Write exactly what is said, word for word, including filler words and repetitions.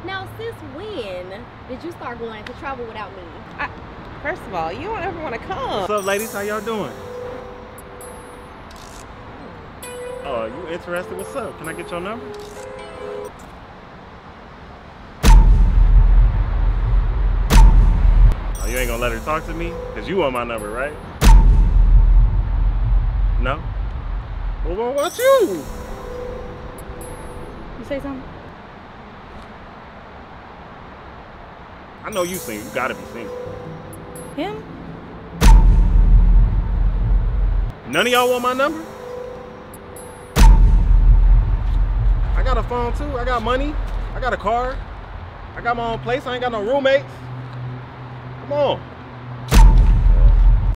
Now, since when did you start going to travel without me? I, first of all, you don't ever want to come. What's up, ladies? How y'all doing? Oh, you interested? What's up? Can I get your number? Oh, you ain't gonna let her talk to me? Cause you want my number, right? No? Well, what about you? You say something? I know you single. You gotta be single. Him? None of y'all want my number? I got a phone too. I got money. I got a car. I got my own place. I ain't got no roommates. Come on.